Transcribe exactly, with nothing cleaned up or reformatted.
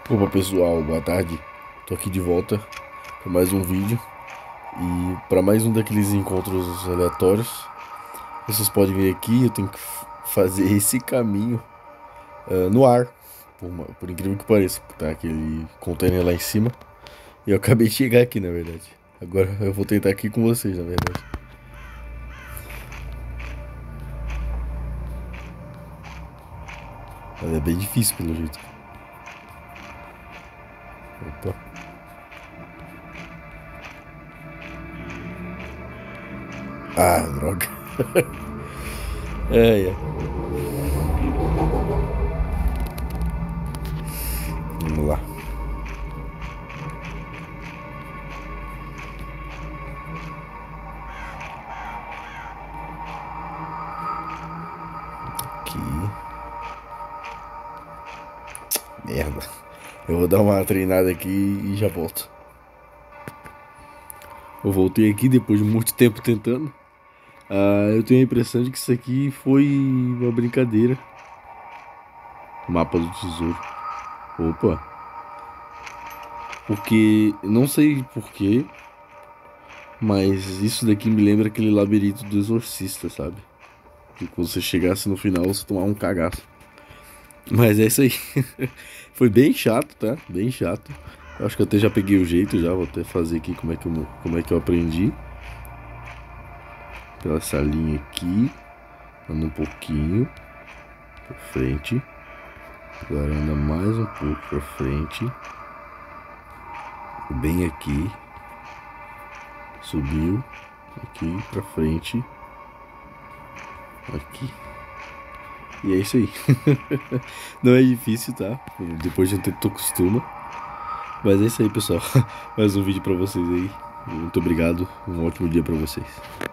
Opa pessoal, boa tarde. Tô aqui de volta para mais um vídeo e para mais um daqueles encontros aleatórios. Vocês podem ver aqui, eu tenho que f- fazer esse caminho ah, no ar, por, uma- por incrível que pareça, tá aquele container lá em cima. E eu acabei de chegar aqui, na verdade. Agora eu vou tentar aqui com vocês, na verdade. Mas é bem difícil pelo jeito. Opa. Ah, droga. É, é. Vamos lá. Aqui. Merda. Eu vou dar uma treinada aqui e já volto. Eu voltei aqui depois de muito tempo tentando. Ah, eu tenho a impressão de que isso aqui foi uma brincadeira. Mapa do tesouro. Opa. Porque, não sei porquê, mas isso daqui me lembra aquele labirinto do exorcista, sabe? Que quando você chegasse no final, você tomava um cagaço. Mas é isso aí. Foi bem chato, tá? Bem chato. Eu acho que eu até já peguei o jeito já. Vou até fazer aqui como é que eu, como é que eu aprendi. Pela essa linha aqui. Anda um pouquinho pra frente. Agora anda mais um pouco pra frente. Bem aqui. Subiu. Aqui pra frente. Aqui. E é isso aí. Não é difícil, tá? Depois de um tempo tu acostuma. Mas é isso aí, pessoal. Mais um vídeo pra vocês aí. Muito obrigado. Um ótimo dia pra vocês.